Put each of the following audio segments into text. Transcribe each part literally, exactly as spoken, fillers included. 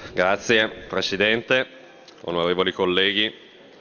Grazie Presidente, onorevoli colleghi.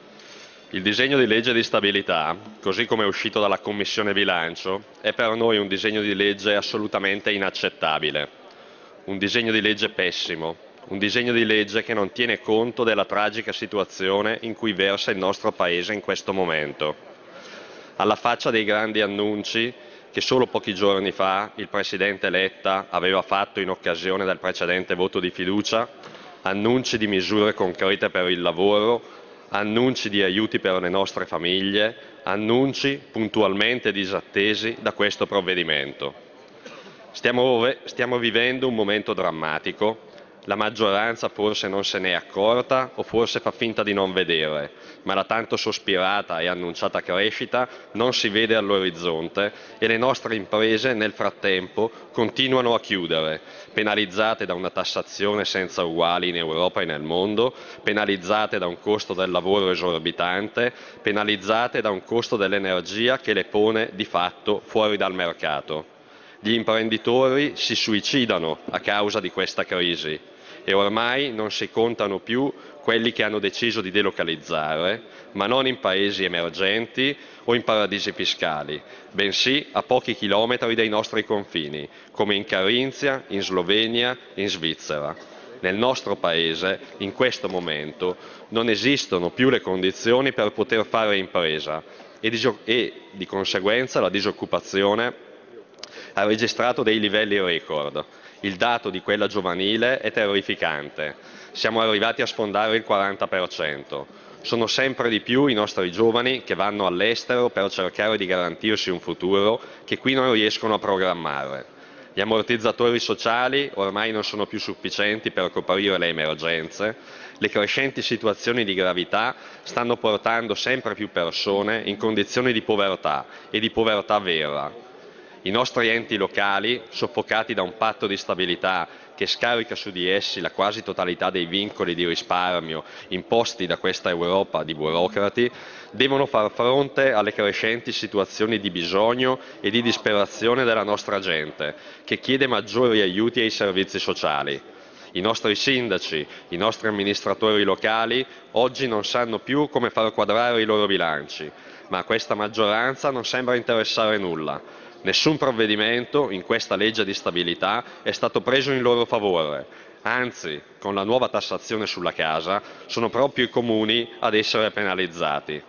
Il disegno di legge di stabilità, così come è uscito dalla Commissione Bilancio, è per noi un disegno di legge assolutamente inaccettabile, un disegno di legge pessimo, un disegno di legge che non tiene conto della tragica situazione in cui versa il nostro Paese in questo momento. Alla faccia dei grandi annunci che solo pochi giorni fa il Presidente Letta aveva fatto in occasione del precedente voto di fiducia, annunci di misure concrete per il lavoro, annunci di aiuti per le nostre famiglie, annunci puntualmente disattesi da questo provvedimento. Stiamo, stiamo vivendo un momento drammatico. La maggioranza forse non se n'è accorta o forse fa finta di non vedere, ma la tanto sospirata e annunciata crescita non si vede all'orizzonte e le nostre imprese nel frattempo continuano a chiudere, penalizzate da una tassazione senza uguali in Europa e nel mondo, penalizzate da un costo del lavoro esorbitante, penalizzate da un costo dell'energia che le pone di fatto fuori dal mercato. Gli imprenditori si suicidano a causa di questa crisi e ormai non si contano più quelli che hanno deciso di delocalizzare, ma non in paesi emergenti o in paradisi fiscali, bensì a pochi chilometri dai nostri confini, come in Carinzia, in Slovenia, in Svizzera. Nel nostro Paese, in questo momento, non esistono più le condizioni per poter fare impresa e di, e, di conseguenza la disoccupazione ha registrato dei livelli record. Il dato di quella giovanile è terrificante. Siamo arrivati a sfondare il quaranta per cento. Sono sempre di più i nostri giovani che vanno all'estero per cercare di garantirsi un futuro che qui non riescono a programmare. Gli ammortizzatori sociali ormai non sono più sufficienti per coprire le emergenze. Le crescenti situazioni di gravità stanno portando sempre più persone in condizioni di povertà e di povertà vera. I nostri enti locali, soffocati da un patto di stabilità che scarica su di essi la quasi totalità dei vincoli di risparmio imposti da questa Europa di burocrati, devono far fronte alle crescenti situazioni di bisogno e di disperazione della nostra gente, che chiede maggiori aiuti ai servizi sociali. I nostri sindaci, i nostri amministratori locali oggi non sanno più come far quadrare i loro bilanci, ma a questa maggioranza non sembra interessare nulla. Nessun provvedimento in questa legge di stabilità è stato preso in loro favore, anzi, con la nuova tassazione sulla casa, sono proprio i comuni ad essere penalizzati.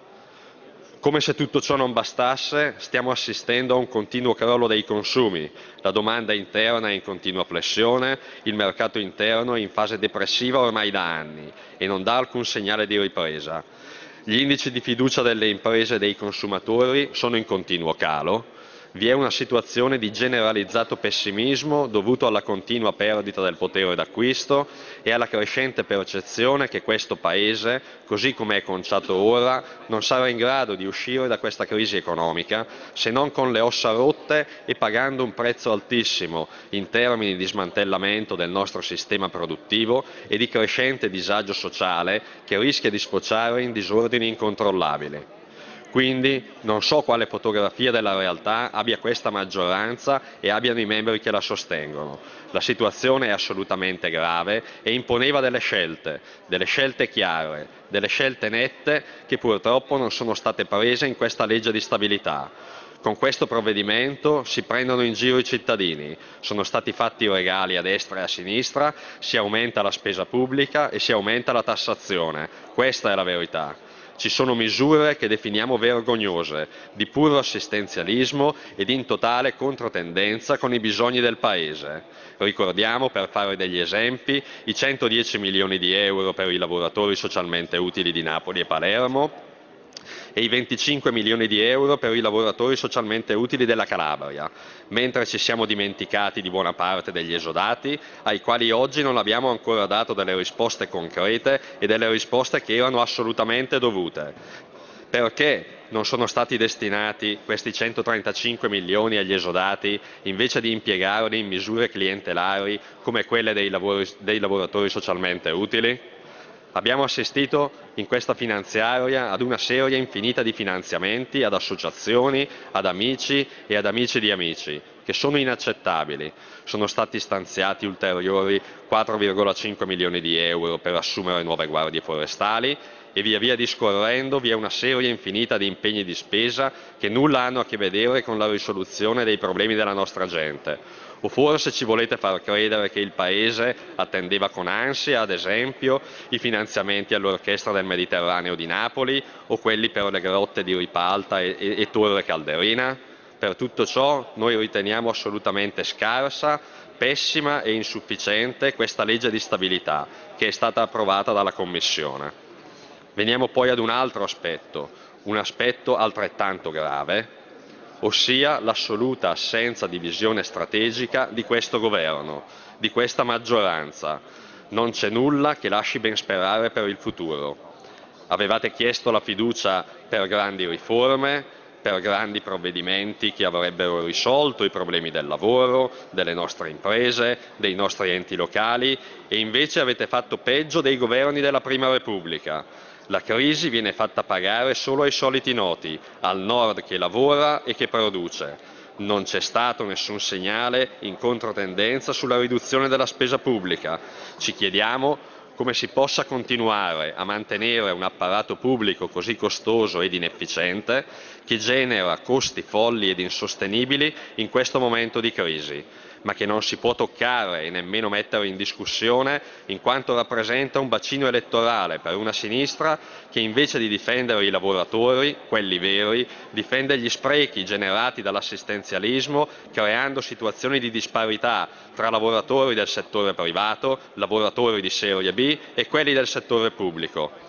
Come se tutto ciò non bastasse, stiamo assistendo a un continuo crollo dei consumi, la domanda interna è in continua flessione, il mercato interno è in fase depressiva ormai da anni e non dà alcun segnale di ripresa. Gli indici di fiducia delle imprese e dei consumatori sono in continuo calo. Vi è una situazione di generalizzato pessimismo dovuto alla continua perdita del potere d'acquisto e alla crescente percezione che questo Paese, così come è conciato ora, non sarà in grado di uscire da questa crisi economica se non con le ossa rotte e pagando un prezzo altissimo in termini di smantellamento del nostro sistema produttivo e di crescente disagio sociale che rischia di sfociare in disordini incontrollabili. Quindi non so quale fotografia della realtà abbia questa maggioranza e abbiano i membri che la sostengono. La situazione è assolutamente grave e imponeva delle scelte, delle scelte chiare, delle scelte nette che purtroppo non sono state prese in questa legge di stabilità. Con questo provvedimento si prendono in giro i cittadini, sono stati fatti regali a destra e a sinistra, si aumenta la spesa pubblica e si aumenta la tassazione. Questa è la verità. Ci sono misure che definiamo vergognose, di puro assistenzialismo ed in totale controtendenza con i bisogni del Paese. Ricordiamo, per fare degli esempi, i centodieci milioni di euro per i lavoratori socialmente utili di Napoli e Palermo e i venticinque milioni di euro per i lavoratori socialmente utili della Calabria, mentre ci siamo dimenticati di buona parte degli esodati, ai quali oggi non abbiamo ancora dato delle risposte concrete e delle risposte che erano assolutamente dovute. Perché non sono stati destinati questi centotrentacinque milioni agli esodati invece di impiegarli in misure clientelari come quelle dei, lavori, dei lavoratori socialmente utili? Abbiamo assistito in questa finanziaria ad una serie infinita di finanziamenti ad associazioni, ad amici e ad amici di amici, che sono inaccettabili. Sono stati stanziati ulteriori quattro virgola cinque milioni di euro per assumere nuove guardie forestali e via via discorrendo vi è una serie infinita di impegni di spesa che nulla hanno a che vedere con la risoluzione dei problemi della nostra gente. O forse ci volete far credere che il Paese attendeva con ansia, ad esempio, i finanziamenti all'Orchestra del Mediterraneo di Napoli o quelli per le grotte di Ripalta e, e, e Torre Calderina? Per tutto ciò noi riteniamo assolutamente scarsa, pessima e insufficiente questa legge di stabilità che è stata approvata dalla Commissione. Veniamo poi ad un altro aspetto, un aspetto altrettanto grave, ossia l'assoluta assenza di visione strategica di questo governo, di questa maggioranza. Non c'è nulla che lasci ben sperare per il futuro. Avevate chiesto la fiducia per grandi riforme, per grandi provvedimenti che avrebbero risolto i problemi del lavoro, delle nostre imprese, dei nostri enti locali e invece avete fatto peggio dei governi della Prima Repubblica. La crisi viene fatta pagare solo ai soliti noti, al nord che lavora e che produce. Non c'è stato nessun segnale in controtendenza sulla riduzione della spesa pubblica. Ci chiediamo come si possa continuare a mantenere un apparato pubblico così costoso ed inefficiente che genera costi folli ed insostenibili in questo momento di crisi, ma che non si può toccare e nemmeno mettere in discussione in quanto rappresenta un bacino elettorale per una sinistra che invece di difendere i lavoratori, quelli veri, difende gli sprechi generati dall'assistenzialismo creando situazioni di disparità tra lavoratori del settore privato, lavoratori di serie B e quelli del settore pubblico.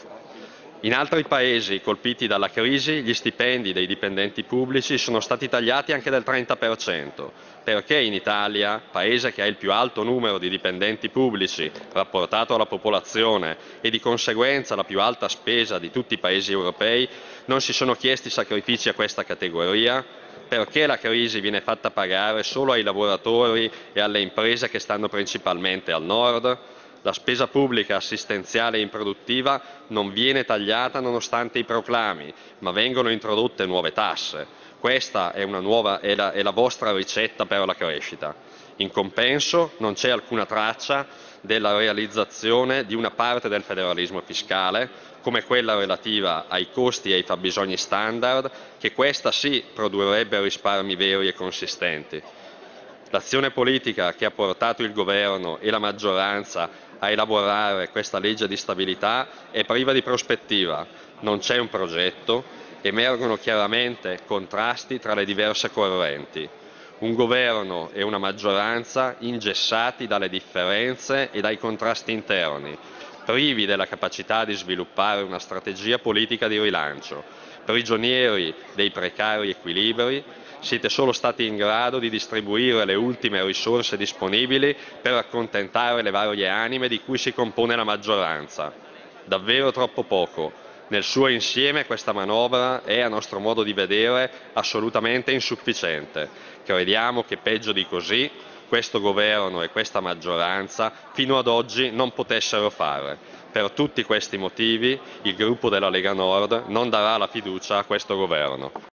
In altri paesi colpiti dalla crisi gli stipendi dei dipendenti pubblici sono stati tagliati anche del trenta per cento. Perché in Italia, paese che ha il più alto numero di dipendenti pubblici rapportato alla popolazione e di conseguenza la più alta spesa di tutti i paesi europei, non si sono chiesti sacrifici a questa categoria? Perché la crisi viene fatta pagare solo ai lavoratori e alle imprese che stanno principalmente al nord? La spesa pubblica assistenziale e improduttiva non viene tagliata nonostante i proclami, ma vengono introdotte nuove tasse. Questa è, una nuova, è, la, è la vostra ricetta per la crescita. In compenso non c'è alcuna traccia della realizzazione di una parte del federalismo fiscale, come quella relativa ai costi e ai fabbisogni standard, che questa sì produrrebbe risparmi veri e consistenti. L'azione politica che ha portato il governo e la maggioranza a elaborare questa legge di stabilità è priva di prospettiva, non c'è un progetto, emergono chiaramente contrasti tra le diverse correnti. Un governo e una maggioranza ingessati dalle differenze e dai contrasti interni, privi della capacità di sviluppare una strategia politica di rilancio, prigionieri dei precari equilibri. Siete solo stati in grado di distribuire le ultime risorse disponibili per accontentare le varie anime di cui si compone la maggioranza. Davvero troppo poco. Nel suo insieme questa manovra è, a nostro modo di vedere, assolutamente insufficiente. Crediamo che peggio di così questo governo e questa maggioranza fino ad oggi non potessero fare. Per tutti questi motivi il gruppo della Lega Nord non darà la fiducia a questo governo.